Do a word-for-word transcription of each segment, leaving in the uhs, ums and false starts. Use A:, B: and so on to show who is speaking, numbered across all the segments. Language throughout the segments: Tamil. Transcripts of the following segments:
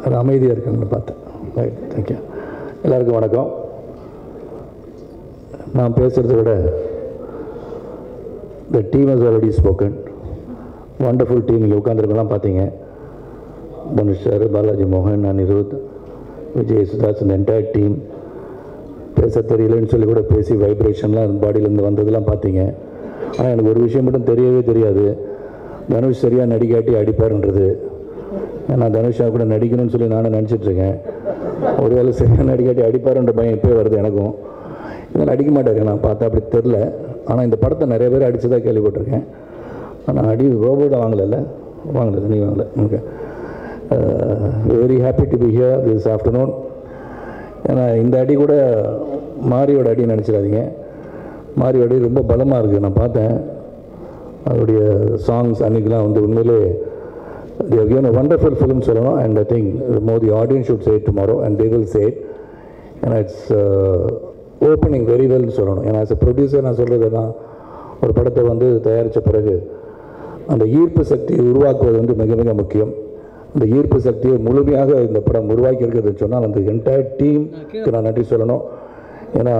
A: அது அமைதியாக இருக்குன்னு பார்த்தேன். Right, thank you. எல்லாருக்கும் வணக்கம். நான் பேசுகிறத விட the team has already spoken. Wonderful team. இங்கே உட்காந்துருக்கலாம் பார்த்தீங்க. தனுஷ் சார், பாலாஜி மோகன், அனிருத், விஜய் சுதாஸ், இந்த என்டையர் டீம். பேச தெரியலன்னு சொல்லி கூட பேசி வைப்ரேஷன்லாம் பாடியிலேருந்து வந்ததெல்லாம் பார்த்தீங்க. ஆனால் எனக்கு ஒரு விஷயம் மட்டும் தெரியவே தெரியாது, தனுஷ் சரியாக நடிக்காட்டி அடிப்பாருன்றது. நான் தனுஷாக கூட நடிக்கணும்னு சொல்லி நானும் நினச்சிட்ருக்கேன். ஒரு வேளை சரியாக நடிக்காட்டி அடிப்பாருன்ற பயம் இப்போ வருது எனக்கும். இதெல்லாம் அடிக்க மாட்டாரு, நான் பார்த்தா அப்படி தெரில. ஆனால் இந்த படத்தை நிறைய பேர் அடித்ததாக கேள்விப்பட்டிருக்கேன். ஆனால் அடி ரோபோட வாங்கலை, வாங்கலை, நீ வாங்கலை. Okay, very happy to be here this afternoon. ஏன்னா இந்த அடி கூட மாரியோட அடி நினச்சிடாதீங்க. மாரியோட அடி ரொம்ப பலமாக இருக்குது. நான் பார்த்தேன் அவருடைய சாங்ஸ் அன்றைக்கெலாம் வந்து உண்மையிலே they have given a wonderful film சொல்லணும். and I think more the audience should say it tomorrow and they will say it. and it's uh, opening very well சொல்லணும். ஏன்னா as a producer நான் சொல்கிறதுனா ஒரு படத்தை வந்து தயாரித்த பிறகு அந்த ஈர்ப்பு சக்தியை உருவாக்குவது வந்து மிக மிக முக்கியம். அந்த ஈர்ப்பு சக்தியை முழுமையாக இந்த படம் உருவாக்கி இருக்கிறதுன்னு சொன்னால் அந்த என்டையர் டீமுக்கு நான் நன்றி சொல்லணும். ஏன்னா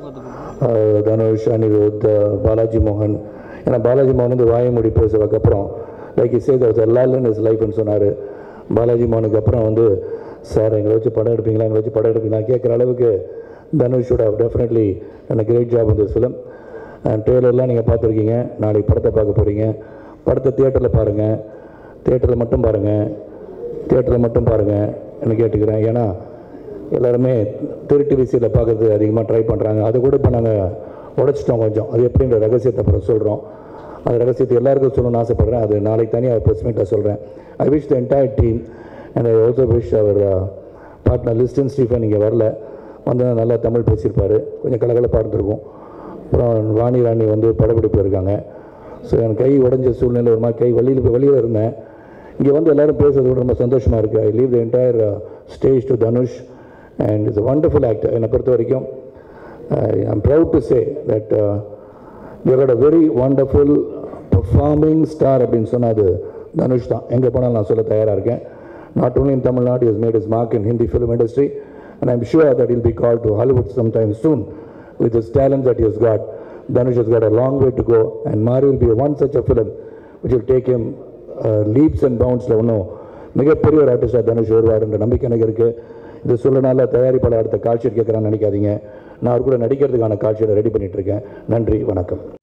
A: தனுஷ், அனிருத், பாலாஜி மோகன். ஏன்னா பாலாஜி மோகன் வந்து வாய்மொழி பேசுறதுக்கப்புறம் லைக் இ சே தட் எல்லால் இன் இஸ் லைஃப்னு சொன்னார். பாலாஜி மோகனுக்கு அப்புறம் வந்து சார் எங்களை வச்சு படம் எடுப்பீங்களா, எங்களை வச்சு படம் எடுப்பீங்களா கேட்குற அளவுக்கு Dhanush should have definitely and great job இந்த ஃபிலிம். அண்ட் ட்ரெய்லர்லாம் நீங்கள் பார்த்துருக்கீங்க. நாளைக்கு படத்தை பார்க்க போகிறீங்க. படத்தை தியேட்டரில் பாருங்கள், தியேட்டரில் மட்டும் பாருங்கள், தியேட்டரில் மட்டும் பாருங்கள் என்ன கேட்டுக்கிறேன். ஏன்னா எல்லாருமே திருட்டு விசியில் பார்க்குறது அதிகமாக ட்ரை பண்ணுறாங்க. அதை கூட இப்போ நாங்கள் உடைச்சிட்டோம் கொஞ்சம். அது எப்படின்ற ரகசியத்தை அப்புறம் சொல்கிறோம். அந்த ரகசியத்தை எல்லாருக்கும் சொல்லணும்னு ஆசைப்பட்றேன். அது நாளைக்கு தனியாக ப்ரெஸ் மீட்டாக சொல்கிறேன். I wish the entire team and I also wish our partner Liston Stephen. இங்கே வரல, வந்து நல்லா தமிழ் பேசியிருப்பார், கொஞ்சம் கலகலப்பாக இருந்திருக்கும். அப்புறம் வாணி ராணி வந்து படப்பிடிப்பு இருக்காங்க. ஸோ என் கை உடஞ்ச சூழ்நிலை ஒரு மாதிரி கை வழியில் போய் வெளியில் இருந்தேன். இங்கே வந்து எல்லோரும் பேசுறது கூட ரொம்ப சந்தோஷமாக இருக்குது. I leave the entire stage to Dhanush and it's a wonderful actor. என்னை பொறுத்த வரைக்கும் I am proud to say that we had a very wonderful performing star அப்படின்னு சொன்னால் அது தனுஷ் தான். எங்கே போனாலும் நான் சொல்ல தயாராக இருக்கேன். Not only in Tamil Nadu, he has made his mark in Hindi film industry and I am sure that he will be called to Hollywood sometime soon with his talent that he has got. Dhanush has got a long way to go and Maari will be one such a film which will take him uh, leaps and bounds. ஒன்றும் மிகப்பெரிய ஒரு ஆர்டிஸ்டாக தனுஷ் வருவார் என்ற நம்பிக்கை எனக்கு இருக்குது. இது சொல்லனால தயாரிப்பாளர் அடுத்த காட்சியை கேட்குறான்னு நினைக்காதீங்க. நான் அவர் கூட நடிக்கிறதுக்கான காட்சியை ரெடி பண்ணிகிட்ருக்கேன். நன்றி, வணக்கம்.